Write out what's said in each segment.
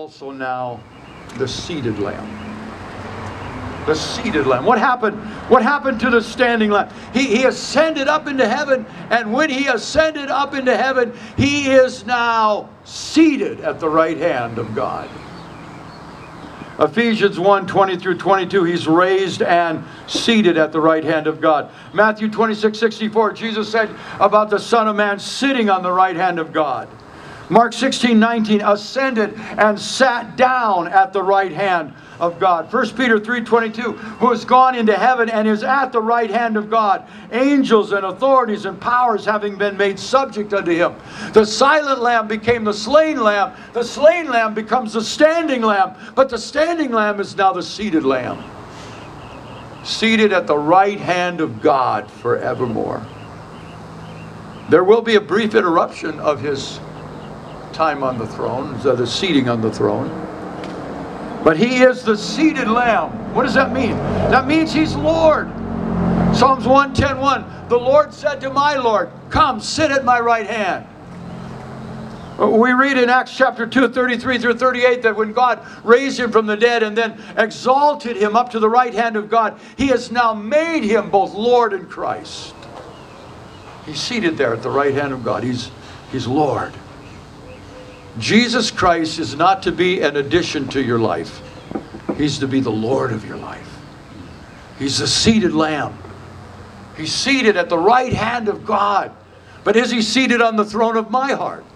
also now the seated Lamb. The seated Lamb. What happened? What happened to the standing Lamb? He ascended up into heaven, and when He ascended up into heaven, He is now seated at the right hand of God. Ephesians 1:20 through 22, He's raised and seated at the right hand of God. Matthew 26:64, Jesus said about the Son of Man sitting on the right hand of God. Mark 16:19, ascended and sat down at the right hand of God. 1 Peter 3:22, who has gone into heaven and is at the right hand of God, angels and authorities and powers having been made subject unto Him. The silent lamb became the slain lamb. The slain lamb becomes the standing lamb. But the standing lamb is now the seated lamb. Seated at the right hand of God forevermore. There will be a brief interruption of His time on the throne, the seating on the throne. But He is the seated Lamb. What does that mean? That means He's Lord. Psalms 110:1, the Lord said to my Lord, come, sit at my right hand. We read in Acts chapter 2, 33 through 38, that when God raised Him from the dead and then exalted Him up to the right hand of God, He has now made Him both Lord and Christ. He's seated there at the right hand of God. He's Lord. Jesus Christ is not to be an addition to your life. He's to be the Lord of your life. He's the seated Lamb. He's seated at the right hand of God. But is He seated on the throne of my heart?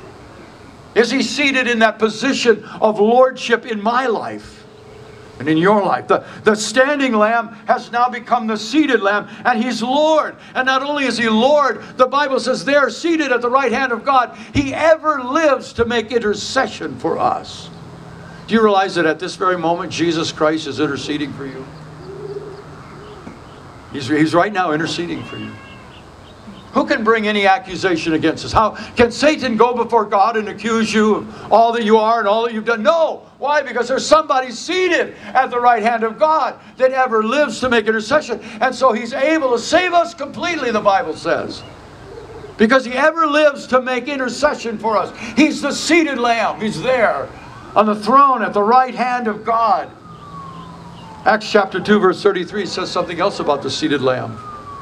Is He seated in that position of lordship in my life and in your life? The standing Lamb has now become the seated Lamb, and He's Lord. And not only is He Lord, the Bible says there, seated at the right hand of God, He ever lives to make intercession for us. Do you realize that at this very moment, Jesus Christ is interceding for you? He's right now interceding for you. Who can bring any accusation against us? How can Satan go before God and accuse you of all that you are and all that you've done? No. Why? Because there's somebody seated at the right hand of God that ever lives to make intercession. And so He's able to save us completely, the Bible says. Because He ever lives to make intercession for us. He's the seated Lamb. He's there on the throne at the right hand of God. Acts chapter 2 verse 33 says something else about the seated Lamb.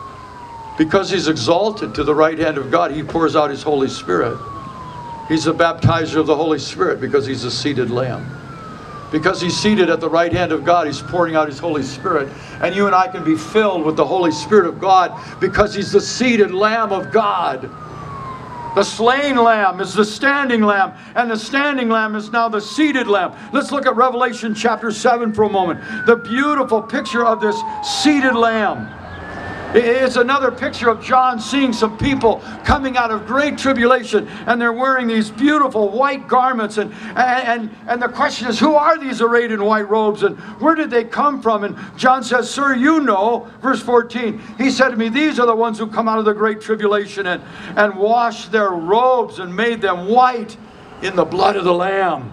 Because He's exalted to the right hand of God, He pours out His Holy Spirit. He's the baptizer of the Holy Spirit because He's a seated Lamb. Because He's seated at the right hand of God, He's pouring out His Holy Spirit. And you and I can be filled with the Holy Spirit of God because He's the seated Lamb of God. The slain Lamb is the standing Lamb, and the standing Lamb is now the seated Lamb. Let's look at Revelation chapter 7 for a moment. The beautiful picture of this seated Lamb. It's another picture of John seeing some people coming out of great tribulation, and they're wearing these beautiful white garments, and the question is, who are these arrayed in white robes, and where did they come from? And John says, sir, you know, verse 14, he said to me, these are the ones who come out of the great tribulation and washed their robes and made them white in the blood of the Lamb.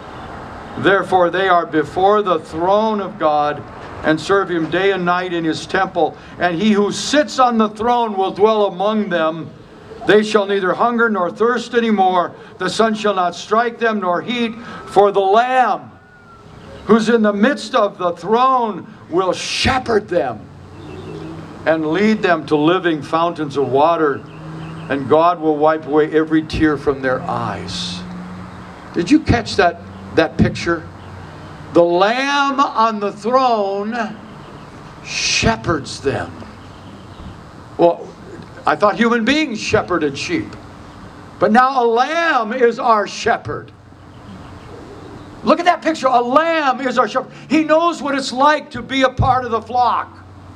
Therefore they are before the throne of God and serve Him day and night in His temple. And He who sits on the throne will dwell among them. They shall neither hunger nor thirst any more. The sun shall not strike them, nor heat. For the Lamb, who's in the midst of the throne, will shepherd them and lead them to living fountains of water. And God will wipe away every tear from their eyes. Did you catch that picture? The Lamb on the throne shepherds them. Well, I thought human beings shepherded sheep. But now a lamb is our shepherd. Look at that picture. A lamb is our shepherd. He knows what it's like to be a part of the flock.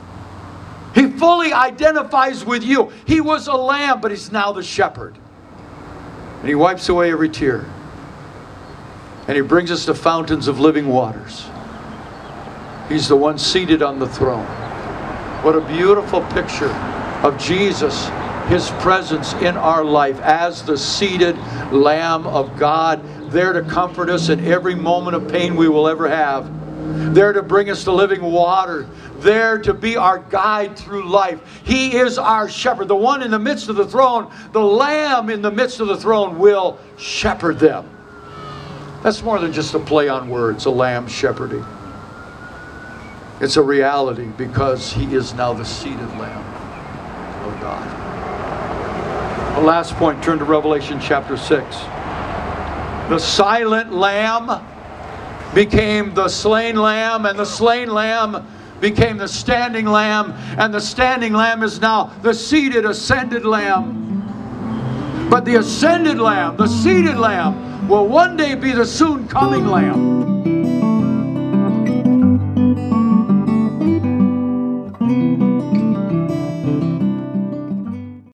He fully identifies with you. He was a lamb, but He's now the shepherd. And He wipes away every tear. And He brings us to fountains of living waters. He's the one seated on the throne. What a beautiful picture of Jesus, His presence in our life as the seated Lamb of God, there to comfort us in every moment of pain we will ever have. There to bring us to living water. There to be our guide through life. He is our shepherd. The one in the midst of the throne, the Lamb in the midst of the throne will shepherd them. That's more than just a play on words, a lamb shepherding. It's a reality because he is now the seated lamb of God. The last point, turn to Revelation chapter 6. The silent lamb became the slain lamb, and the slain lamb became the standing lamb, and the standing lamb is now the seated, ascended lamb. But the ascended lamb, the seated lamb, will one day be the soon coming lamb.